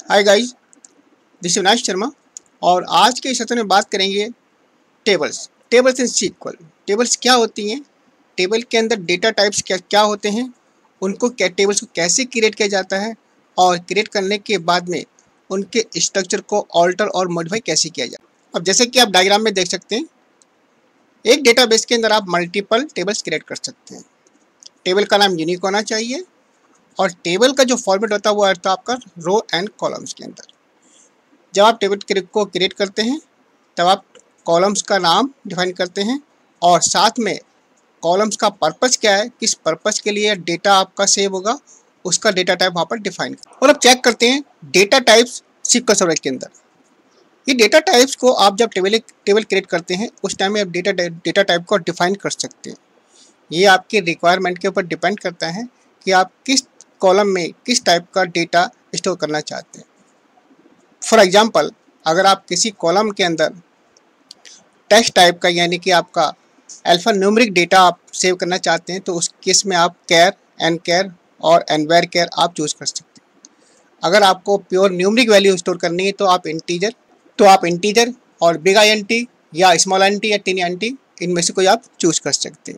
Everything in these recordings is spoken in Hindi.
हाय गाइस, दिस इज विनाश शर्मा और आज के सेशन में बात करेंगे टेबल्स इन सीक्वल। टेबल्स क्या होती हैं, टेबल के अंदर डेटा टाइप्स क्या क्या होते हैं, उनको टेबल्स को कैसे क्रिएट किया जाता है और क्रिएट करने के बाद में उनके स्ट्रक्चर को ऑल्टर और मॉडिफाई कैसे किया जाए। अब जैसे कि आप डायग्राम में देख सकते हैं, एक डेटाबेस के अंदर आप मल्टीपल टेबल्स क्रिएट कर सकते हैं। टेबल का नाम यूनिक होना चाहिए और टेबल का जो फॉर्मेट होता है वो आता है आपका रो एंड कॉलम्स के अंदर। जब आप टेबल को क्रिएट करते हैं तब आप कॉलम्स का नाम डिफाइन करते हैं और साथ में कॉलम्स का पर्पस क्या है, किस पर्पस के लिए डेटा आपका सेव होगा, उसका डेटा टाइप वहाँ पर डिफाइन और अब चेक करते हैं डेटा टाइप्स SQL सर्वर के अंदर। ये डेटा टाइप्स को आप जब टेबल क्रिएट करते हैं उस टाइम में आप डेटा टाइप को डिफाइन कर सकते हैं। ये आपके रिक्वायरमेंट के ऊपर डिपेंड करता है कि आप किस कॉलम में किस टाइप का डेटा स्टोर करना चाहते हैं। फॉर एग्जांपल, अगर आप किसी कॉलम के अंदर टेक्स्ट टाइप का यानी कि आपका अल्फा न्यूमेरिक डेटा आप सेव करना चाहते हैं तो उस केस में आप कैर, एन कैर और एनवेर कैर आप चूज़ कर सकते हैं। अगर आपको प्योर न्यूमेरिक वैल्यू स्टोर करनी है तो आप इंटीजर और बिग INT या स्मॉल INT या टिनी INT इनमें से कोई आप चूज़ कर सकते हैं।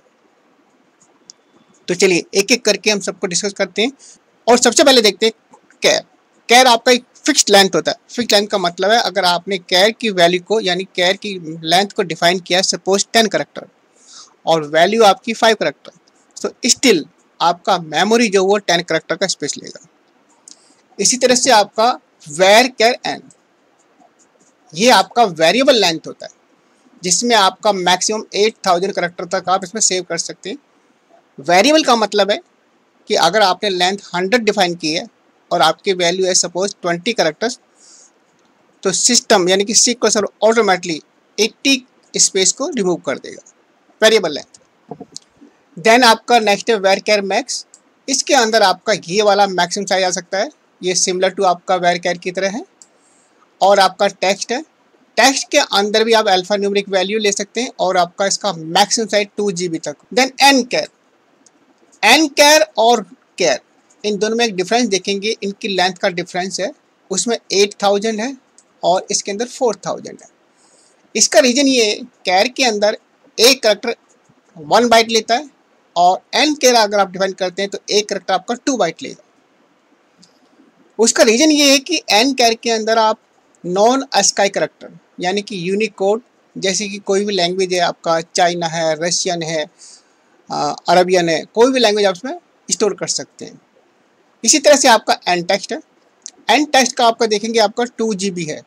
तो चलिए एक एक करके हम सबको डिस्कस करते हैं और सबसे पहले देखते हैं कैर आपका एक फिक्स्ड लेंथ होता है। फिक्स्ड लेंथ का मतलब है अगर आपने कैर की वैल्यू को यानी कैर की लेंथ को डिफाइन किया सपोज 10 करेक्टर और वैल्यू आपकी 5 करेक्टर, तो स्टिल आपका मेमोरी जो वो 10 करेक्टर का स्पेस लेगा। इसी तरह से आपका वेर कैर एन, ये आपका वेरिएबल लेंथ होता है जिसमें आपका मैक्सिमम 8000 करेक्टर तक आप इसमें सेव कर सकते हैं। वेरिएबल का मतलब है कि अगर आपने लेंथ 100 डिफाइन की है और आपकी वैल्यू है सपोज 20 करेक्टर्स, तो सिस्टम यानी कि SQL सर्वर ऑटोमेटिकली 80 स्पेस को रिमूव कर देगा, वेरिएबल लेंथ। देन आपका नेक्स्ट है वेर कैर मैक्स। इसके अंदर आपका ये वाला मैक्सिमम साइज आ सकता है, ये सिमिलर टू आपका वेर कैर की तरह है। और आपका टेक्स्ट है, टेक्स्ट के अंदर भी आप अल्फा न्यूमेरिक वैल्यू ले सकते हैं और आपका इसका मैक्सिमम साइज 2 GB तक। देन एन कैर और कैर, इन दोनों में एक डिफरेंस देखेंगे, इनकी लेंथ का डिफरेंस है, उसमें 8000 है और इसके अंदर 4000 है। इसका रीजन ये है, कैर के अंदर एक करेक्टर 1 बाइट लेता है और एन कैर अगर आप डिफाइन करते हैं तो एक करेक्टर आपका 2 बाइट लेगा। उसका रीजन ये है कि एन कैर के अंदर आप नॉन ASCII करेक्टर यानी कि यूनिकोड, जैसे कि कोई भी लैंग्वेज है आपका, चाइना है, रशियन है, अरबियन है, कोई भी लैंग्वेज आप उसमें स्टोर कर सकते हैं। इसी तरह से आपका एन टेक्स्ट है, एन टेक्स्ट का आपका देखेंगे आपका 2 GB है।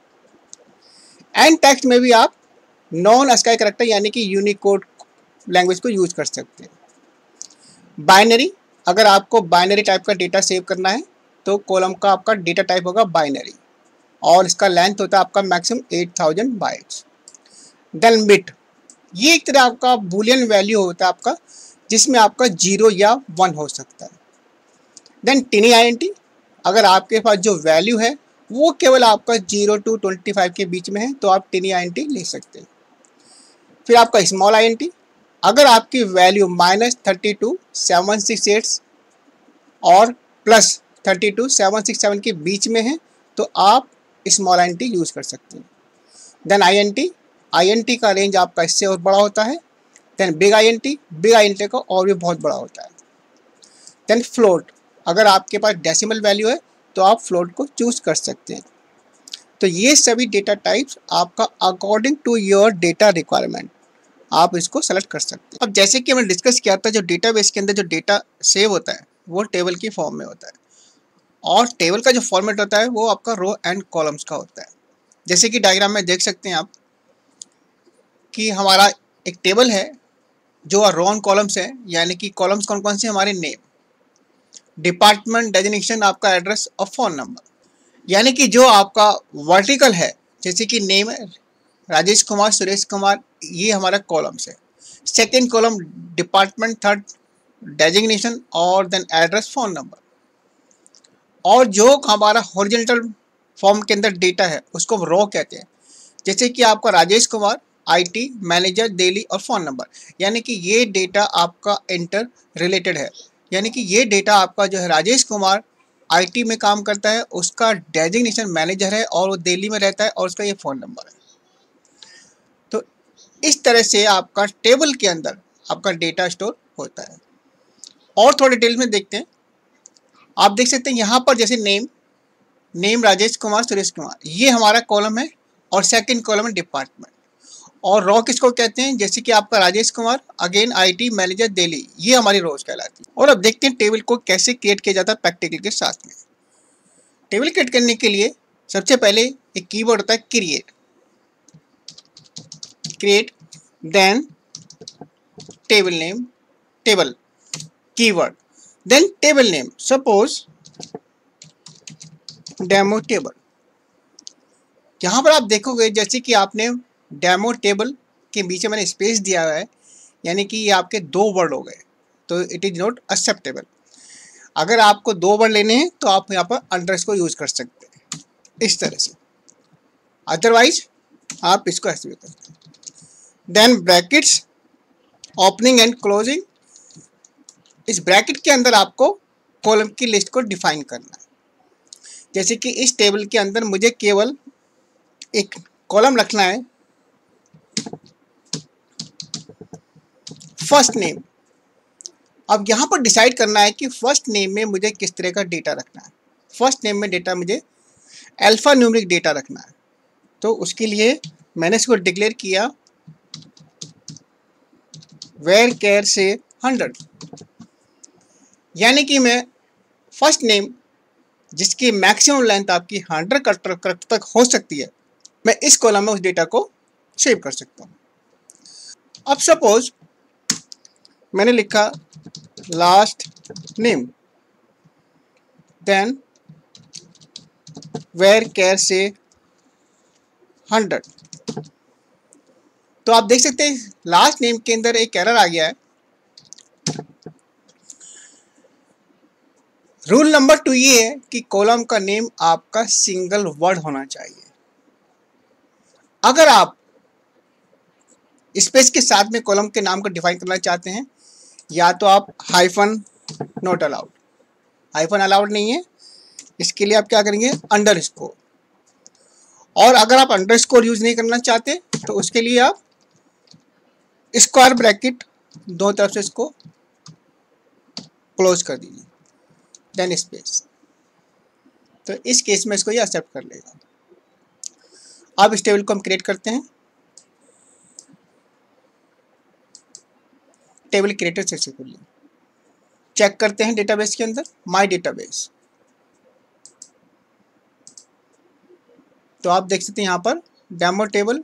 एन टेक्स्ट में भी आप नॉन ASCII करेक्टर यानी कि यूनिकोड लैंग्वेज को यूज कर सकते हैं। बाइनरी, अगर आपको बाइनरी टाइप का डेटा सेव करना है तो कॉलम का आपका डेटा टाइप होगा बाइनरी और इसका लेंथ होता है आपका मैक्सिमम 8000 बाइट्स। देन बिट, ये एक तरह आपका बूलियन वैल्यू होता है आपका, जिसमें आपका 0 या 1 हो सकता है। देन टिनी INT, अगर आपके पास जो वैल्यू है वो केवल आपका 0 to 25 के बीच में है तो आप टिनी INT ले सकते हैं। फिर आपका स्मॉल INT, अगर आपकी वैल्यू -32 768 और +32 767 के बीच में है तो आप स्मॉल INT यूज़ कर सकते हैं। देन INT का रेंज आपका इससे और बड़ा होता है। देन बिग INT का और भी बहुत बड़ा होता है। देन फ्लोट, अगर आपके पास डेसिमल वैल्यू है तो आप फ्लोट को चूज़ कर सकते हैं। तो ये सभी डेटा टाइप्स आपका according to your data requirement आप इसको सेलेक्ट कर सकते हैं। अब जैसे कि हमने डिस्कस किया था, जो डेटाबेस के अंदर जो डेटा सेव होता है वो टेबल की फॉर्म में होता है और टेबल का जो फॉर्मेट होता है वो आपका रो एंड कॉलम्स का होता है। जैसे कि डायग्राम में देख सकते हैं आप कि हमारा एक टेबल है जो रो एंड कॉलम्स है, यानी कि कॉलम्स कौन कौन से हमारे नेम, डिपार्टमेंट, डेजिग्नेशन, आपका एड्रेस और फ़ोन नंबर। यानी कि जो आपका वर्टिकल है, जैसे कि नेम है राजेश कुमार, सुरेश कुमार, ये हमारा कॉलम्स है। Second column department, third designation और देन एड्रेस, फ़ोन नंबर। और जो हमारा हॉरिजॉन्टल फॉर्म के अंदर डेटा है उसको रो कहते हैं। जैसे कि आपका राजेश कुमार, IT मैनेजर, दिल्ली और फ़ोन नंबर, यानी कि ये डेटा आपका इंटर रिलेटेड है, यानी कि ये डेटा आपका जो है राजेश कुमार आईटी में काम करता है, उसका डेजिग्नेशन मैनेजर है और वो दिल्ली में रहता है और उसका ये फ़ोन नंबर है। तो इस तरह से आपका टेबल के अंदर आपका डेटा स्टोर होता है। और थोड़े डिटेल में देखते हैं। आप देख सकते हैं यहाँ पर जैसे नेम राजेश कुमार सुरेश कुमार, ये हमारा कॉलम है और सेकंड कॉलम है डिपार्टमेंट। और रॉ किसको कहते हैं, जैसे कि आपका Rajesh Kumar again IT manager Delhi, ये हमारी रोज कहलाती है। और अब देखते हैं टेबल को कैसे क्रिएट किया जाता है प्रैक्टिकल के साथ में। टेबल क्रिएट करने के लिए सबसे पहले एक कीवर्ड होता है create, then table name, table keyword, then table name, suppose demo table. यहाँ पर आप देखोगे जैसे कि आपने डेमो टेबल के बीच में मैंने स्पेस दिया हुआ है, यानी कि ये आपके 2 वर्ड हो गए, तो इट इज़ नॉट एक्सेप्टेबल। अगर आपको 2 वर्ड लेने हैं तो आप यहाँ पर अंडरस्कोर यूज कर सकते हैं इस तरह से, अदरवाइज आप इसको ऐसे भी कर सकते हैं। Then brackets, opening and closing. इस ब्रैकेट के अंदर आपको कॉलम की लिस्ट को डिफाइन करना है। जैसे कि इस टेबल के अंदर मुझे केवल एक कॉलम रखना है फर्स्ट नेम। अब यहाँ पर डिसाइड करना है कि फर्स्ट नेम में मुझे किस तरह का डेटा रखना है। फर्स्ट नेम में डेटा मुझे अल्फा न्यूमेरिक डेटा रखना है, तो उसके लिए मैंने इसको डिक्लेयर किया वेर केयर से 100, यानी कि मैं फर्स्ट नेम जिसकी मैक्सिमम लेंथ आपकी 100 करेक्टर तक हो सकती है, मैं इस कॉलम में उस डेटा को सेव कर सकता हूँ। अब सपोज मैंने लिखा last name, then varchar से 100, तो आप देख सकते हैं लास्ट नेम के अंदर एक एरर आ गया है। रूल नंबर 2 ये है कि कॉलम का नेम आपका सिंगल वर्ड होना चाहिए। अगर आप स्पेस के साथ में कॉलम के नाम को डिफाइन करना चाहते हैं, या तो आप hyphen, not allowed, hyphen allowed नहीं है, इसके लिए आप क्या करेंगे अंडरस्कोर। और अगर आप अंडरस्कोर यूज नहीं करना चाहते तो उसके लिए आप स्क्वायर ब्रैकेट दो तरफ से इसको क्लोज कर दीजिए, देन स्पेस। तो इस केस में इसको ये एक्सेप्ट कर लेगा। अब इस टेबल को हम क्रिएट करते हैं। Table created successfully. चेक करते हैं डेटाबेस के अंदर, माय डेटाबेस। तो आप देख सकते हैं यहाँ पर डेमो टेबल,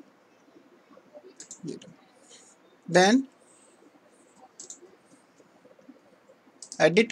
देन एडिट।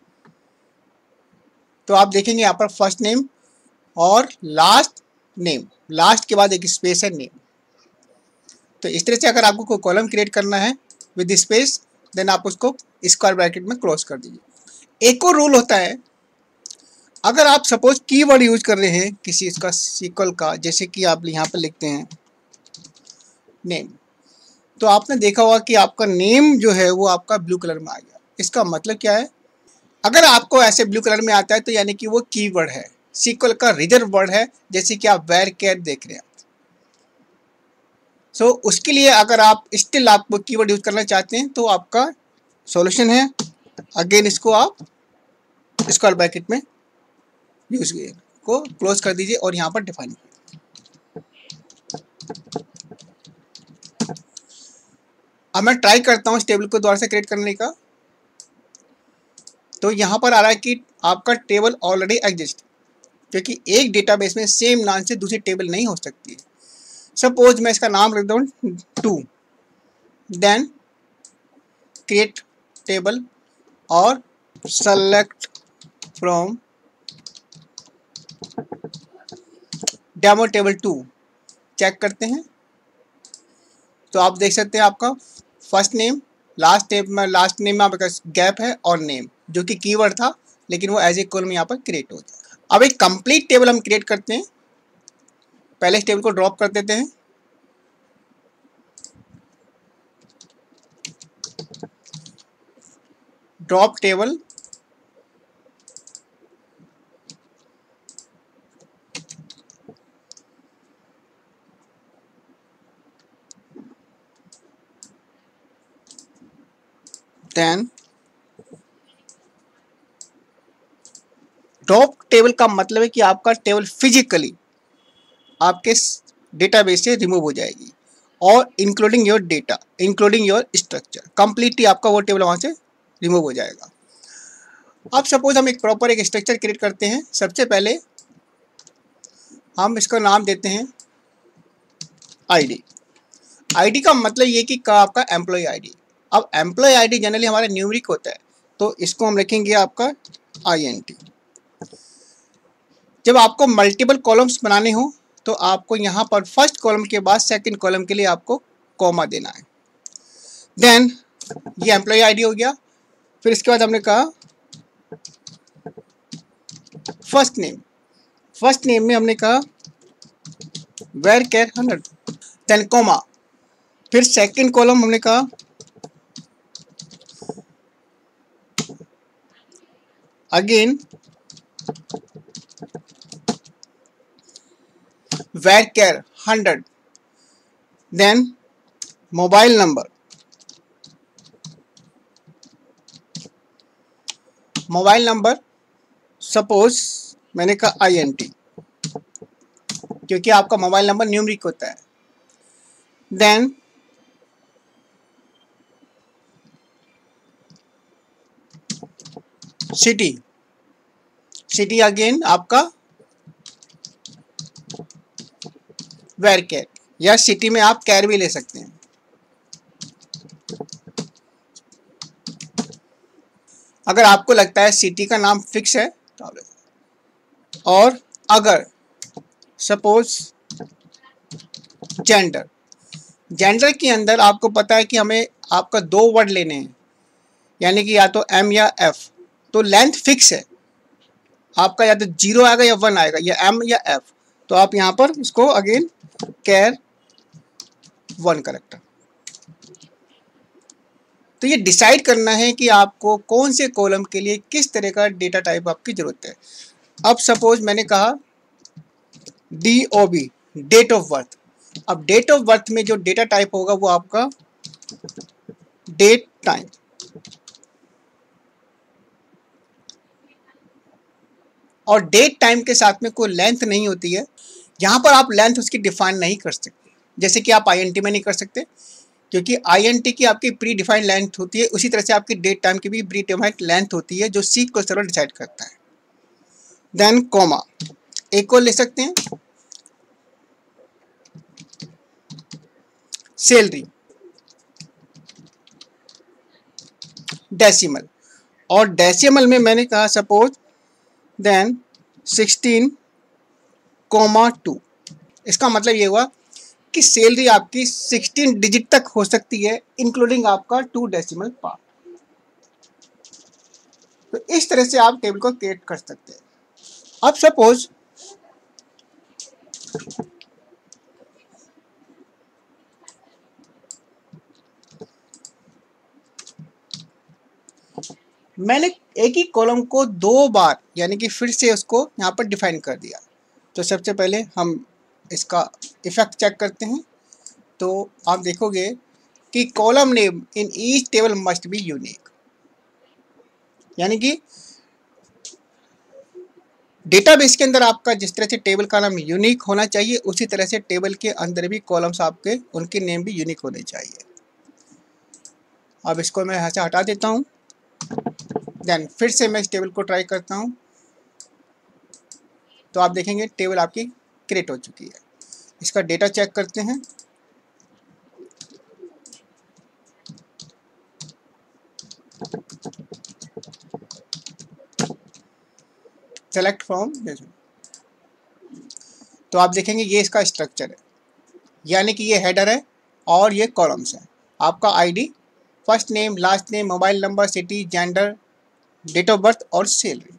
तो आप देखेंगे यहाँ पर फर्स्ट नेम और लास्ट नेम, लास्ट के बाद एक स्पेस है नेम। तो इस तरह से अगर आपको कोई कॉलम क्रिएट करना है विद स्पेस, देन आप उसको स्क्वायर ब्रैकेट में क्लोज कर दीजिए। एक और रूल होता है, अगर आप सपोज कीवर्ड यूज कर रहे हैं किसी इसका सीक्वल का, जैसे कि आप यहाँ पर लिखते हैं नेम, तो आपने देखा होगा कि आपका नेम जो है वो आपका ब्लू कलर में आ गया। इसका मतलब क्या है, अगर आपको ऐसे ब्लू कलर में आता है तो यानी कि वो कीवर्ड है, सीक्वल का रिजर्व वर्ड है, जैसे कि आप वेर केयर देख रहे हैं। सो उसके लिए अगर आप स्टिल आप कीवर्ड यूज करना चाहते हैं तो आपका सॉल्यूशन है, अगेन इसको आप स्क्वायर ब्रैकेट में यूज को क्लोज कर दीजिए और यहाँ पर डिफाइन। अब मैं ट्राई करता हूँ इस टेबल को दोबारा से क्रिएट करने का। तो यहाँ पर आ रहा है कि आपका टेबल ऑलरेडी एग्जिस्ट, क्योंकि एक डेटाबेस में सेम नाम से दूसरी टेबल नहीं हो सकती है। सपोज मैं इसका नाम रख दूँ 2, देन क्रिएट टेबल और select from demo table 2। Check करते हैं तो आप देख सकते हैं आपका फर्स्ट नेम, लास्ट नेम में आपका गैप है और नेम जो कि कीवर्ड था, लेकिन वो एज ए कॉलम यहाँ पर क्रिएट हो गया। अब एक कंप्लीट टेबल हम क्रिएट करते हैं। पहले इस टेबल को ड्रॉप कर देते हैं, drop table, then drop table का मतलब है कि आपका टेबल फिजिकली आपके डेटाबेस से रिमूव हो जाएगी और including your data, including your structure, completely आपका वो टेबल वहाँ से रिमूव हो जाएगा। अब सपोज हम एक प्रॉपर एक स्ट्रक्चर क्रिएट करते हैं। सबसे पहले हम इसका नाम देते हैं आईडी। आईडी का मतलब ये कि आपका एम्प्लॉय आईडी। अब एम्प्लॉय आईडी जनरली हमारा न्यूमेरिक होता है, तो इसको हम लिखेंगे आपका INT। जब आपको मल्टीपल कॉलम्स बनाने हो तो आपको यहाँ पर फर्स्ट कॉलम के बाद सेकंड कॉलम के लिए आपको कॉमा देना है। देन ये एम्प्लॉय आईडी हो गया। फिर इसके बाद हमने कहा फर्स्ट नेम। फर्स्ट नेम में हमने कहा varchar 100, देन कॉमा। फिर सेकंड कॉलम हमने कहा again varchar 100, then mobile number. Mobile number suppose मैंने कहा INT, क्योंकि आपका मोबाइल नंबर न्यूमेरिक होता है। Then city. सिटी अगेन आपका varchar, या सिटी में आप कैर भी ले सकते हैं। अगर आपको लगता है सिटी का नाम फिक्स है तो आप, और अगर सपोज जेंडर, जेंडर के अंदर आपको पता है कि हमें आपका 2 वर्ड लेने हैं, यानी कि या तो M या F, तो लेंथ फिक्स है आपका, या तो 0 आएगा या 1 आएगा, या M या F, तो आप यहाँ पर इसको अगेन कैर 1 करेक्टर। तो ये डिसाइड करना है कि आपको कौन से कॉलम के लिए किस तरह का डेटा टाइप आपकी ज़रूरत है। अब सपोज मैंने कहा DOB, डेट ऑफ बर्थ। अब डेट ऑफ बर्थ में जो डेटा टाइप होगा वो आपका डेट टाइम। और डेट टाइम के साथ में कोई लेंथ नहीं होती है। यहाँ पर आप लेंथ उसकी डिफाइन नहीं कर सकते, जैसे कि आप INT में नहीं कर सकते, क्योंकि INT की आपकी प्री डिफाइंड लेंथ होती है। उसी तरह से आपकी डेट टाइम की भी प्री डिफाइंड लेंथ होती है, जो SQL सर्वर डिसाइड करता है। देन कॉमा, एक और ले सकते हैं सैलरी, डेसिमल, और डेसिमल में मैंने कहा सपोज देन 16,2। इसका मतलब ये हुआ कि सैलरी आपकी 16 डिजिट तक हो सकती है, इंक्लूडिंग आपका 2 डेसिमल पार्ट। तो इस तरह से आप टेबल को क्रिएट कर सकते हैं। अब सपोज मैंने एक ही कॉलम को 2 बार, यानी कि फिर से उसको यहाँ पर डिफाइन कर दिया। तो सबसे पहले हम इसका इफेक्ट चेक करते हैं। तो आप देखोगे कि column name in each table must be unique, यानी कि डेटाबेस के अंदर आपका जिस तरह से टेबल का नाम यूनिक होना चाहिए, उसी तरह से टेबल के अंदर भी कॉलम्स आपके उनके नेम भी यूनिक होने चाहिए। अब इसको मैं यहाँ से हटा देता हूँ। देन फिर से मैं इस टेबल को ट्राई करता हूँ, तो आप देखेंगे टेबल आपकी क्रिएट हो चुकी है। इसका डेटा चेक करते हैं। सेलेक्ट फ्रॉम, तो आप देखेंगे ये इसका स्ट्रक्चर है, यानी कि ये हेडर है और ये कॉलम्स हैं। आपका ID, first name, last name, mobile number, city, gender, date of birth और सैलरी।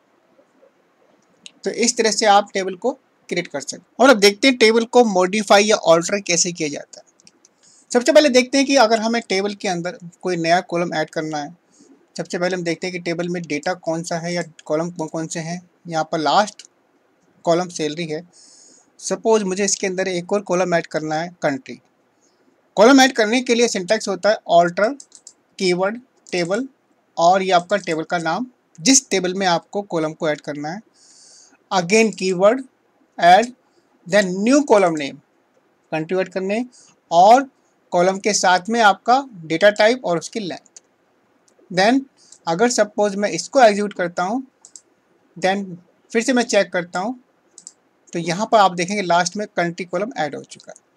तो इस तरह से आप टेबल को क्रिएट कर सकते हैं। और अब देखते हैं टेबल को मॉडिफाई या ऑल्टर कैसे किया जाता है। सबसे पहले देखते हैं कि अगर हमें टेबल के अंदर कोई नया कॉलम ऐड करना है, सबसे पहले हम देखते हैं कि टेबल में डेटा कौन सा है या कॉलम कौन से हैं। यहाँ पर लास्ट कॉलम सैलरी है। सपोज मुझे इसके अंदर एक और कॉलम ऐड करना है कंट्री। कॉलम ऐड करने के लिए सिंटैक्स होता है ऑल्टर कीवर्ड टेबल और ये आपका टेबल का नाम, जिस टेबल में आपको कॉलम को ऐड करना है। Again keyword add, then new column name, country add करने, और कॉलम के साथ में आपका डेटा टाइप और उसकी लेंथ। देन अगर सपोज मैं इसको एग्जीक्यूट करता हूँ, देन फिर से मैं चेक करता हूँ, तो यहाँ पर आप देखेंगे लास्ट में कंट्री कॉलम ऐड हो चुका है।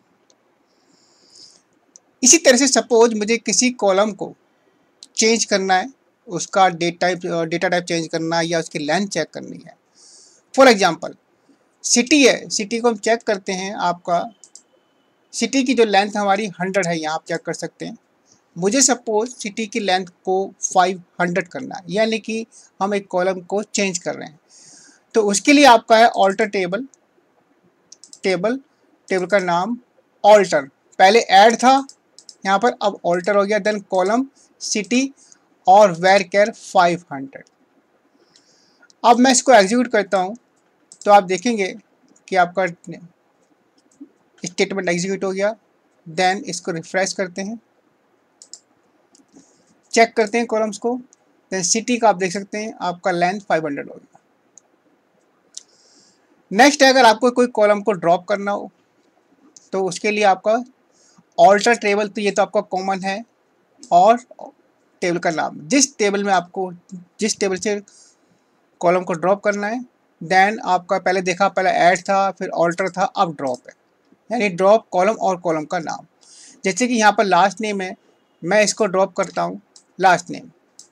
इसी तरह से सपोज मुझे किसी कॉलम को चेंज करना है, उसका डेटा टाइप चेंज करना है या उसकी लेंथ चेक करनी है। फॉर एग्जांपल सिटी है, सिटी को हम चेक करते हैं, आपका सिटी की जो लेंथ हमारी 100 है, यहाँ आप चेक कर सकते हैं। मुझे सपोज सिटी की लेंथ को 500 करना है, यानी कि हम एक कॉलम को चेंज कर रहे हैं। तो उसके लिए आपका है ऑल्टर टेबल, टेबल का नाम ऑल्टर, पहले ऐड था यहाँ पर, अब ऑल्टर हो गया। देन कॉलम सिटी और वेर केयर 500। अब मैं इसको एग्जीक्यूट करता हूँ तो आप देखेंगे कि आपका स्टेटमेंट एग्जीक्यूट हो गया। देन इसको रिफ्रेश करते हैं, चेक करते हैं कॉलम्स को। देन सिटी का आप देख सकते हैं आपका लेंथ 500 हो गया। नेक्स्ट है, अगर आपको कोई कॉलम को ड्रॉप करना हो तो उसके लिए आपका ऑल्टर टेबल, तो ये तो आपका कॉमन है, और टेबल का नाम, जिस टेबल में आपको जिस टेबल से कॉलम को ड्रॉप करना है। देन आपका पहले देखा, पहले ऐड था, फिर ऑल्टर था, अब ड्रॉप है, यानी ड्रॉप कॉलम और कॉलम का नाम। जैसे कि यहाँ पर लास्ट नेम है, मैं इसको ड्रॉप करता हूँ लास्ट नेम।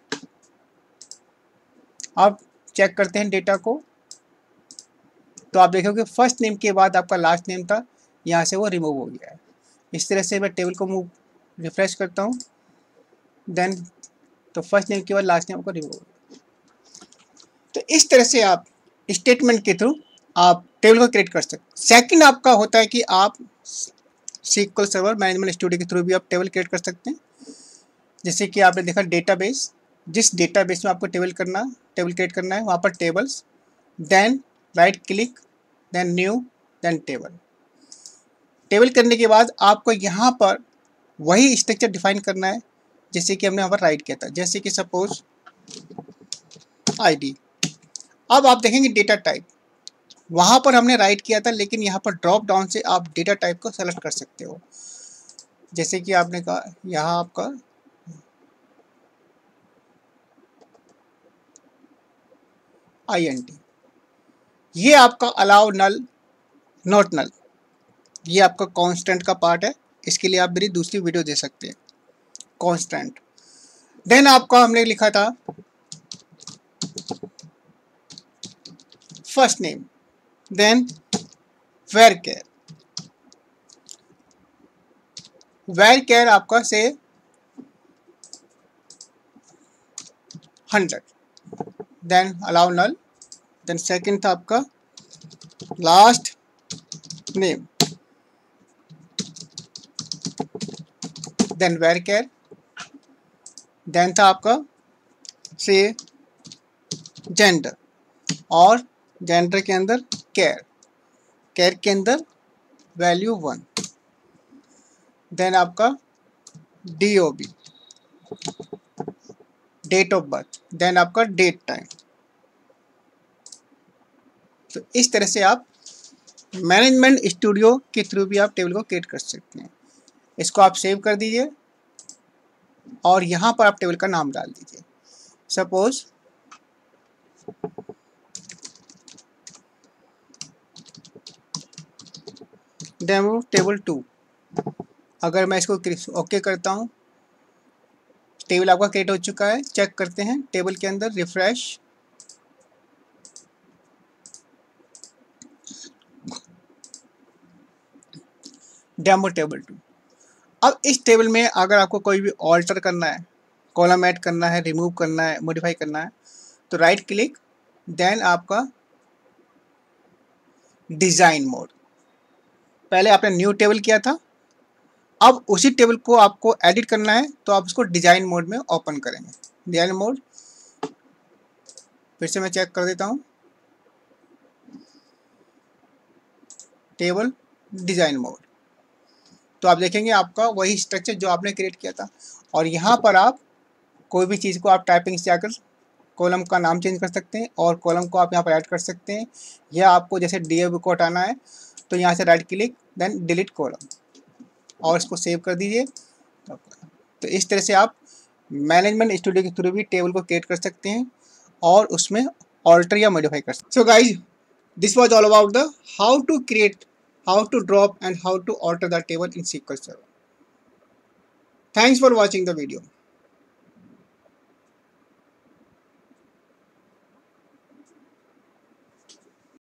अब चेक करते हैं डेटा को, तो आप देखोगे फर्स्ट नेम के बाद आपका लास्ट नेम था, यहाँ से वो रिमूव हो गया है। इस तरह से मैं टेबल को मूव रिफ्रेश करता हूँ, देन तो फर्स्ट नेम के बाद लास्ट नेम को रिमूव हो गया। तो इस तरह से आप स्टेटमेंट के थ्रू आप टेबल को क्रिएट कर सकते हैं। सेकंड आपका होता है कि आप SQL सर्वर मैनेजमेंट स्टूडियो के थ्रू भी आप टेबल क्रिएट कर सकते हैं। जैसे कि आपने देखा डेटाबेस, जिस डेटाबेस में आपको टेबल क्रिएट करना है, वहाँ पर tables, then right click, then new, then table. Table करने के बाद आपको यहाँ पर वही स्ट्रक्चर डिफाइन करना है जैसे कि हमने यहाँ पर राइट किया था। जैसे कि सपोज आईडी। अब आप देखेंगे डेटा टाइप, वहाँ पर हमने राइट किया था, लेकिन यहाँ पर ड्रॉप डाउन से आप डेटा टाइप को सेलेक्ट कर सकते हो। जैसे कि आपने कहा यहाँ आपका INT, ये आपका अलाउ नल नॉट नल, ये आपका कांस्टेंट का पार्ट है। इसके लिए आप मेरी दूसरी वीडियो दे सकते हैं, कांस्टेंट। देन आपका हमने लिखा था first name, then varchar आपका से 100, then allow null, then second था आपका last name, then varchar, then था आपका से जेंडर, और जेंडर के अंदर केयर के अंदर वैल्यू 1, देन आपका DOB, date of birth, then आपका डेट टाइम। तो इस तरह से आप मैनेजमेंट स्टूडियो के थ्रू भी आप टेबल को क्रिएट कर सकते हैं। इसको आप सेव कर दीजिए और यहाँ पर आप टेबल का नाम डाल दीजिए। Suppose demo table 2। अगर मैं इसको ओके करता हूँ, टेबल आपका क्रिएट हो चुका है। चेक करते हैं टेबल के अंदर, रिफ्रेश, डेमो टेबल 2। अब इस टेबल में अगर आपको कोई भी ऑल्टर करना है, कॉलम ऐड करना है, रिमूव करना है, मॉडिफाई करना है, तो राइट क्लिक, देन आपका डिज़ाइन मोड। पहले आपने न्यू टेबल किया था, अब उसी टेबल को आपको एडिट करना है, तो आप उसको डिज़ाइन मोड में ओपन करेंगे। डिज़ाइन मोड, फिर से मैं चेक कर देता हूँ, टेबल डिज़ाइन मोड, तो आप देखेंगे आपका वही स्ट्रक्चर जो आपने क्रिएट किया था। और यहाँ पर आप कोई भी चीज़ को आप टाइपिंग से आकर कॉलम का नाम चेंज कर सकते हैं और कॉलम को आप यहाँ पर ऐड कर सकते हैं, या आपको जैसे div को हटाना है तो यहाँ से right click then delete column और इसको सेव कर दीजिए। तो इस तरह से आप मैनेजमेंट स्टूडियो के थ्रू भी टेबल को क्रिएट कर सकते हैं और उसमें ऑल्टर या मॉडिफाई कर सकते हैं। So guys, this was all about the how to create, how to drop and how to alter the table in SQL Server. Thanks for watching the video.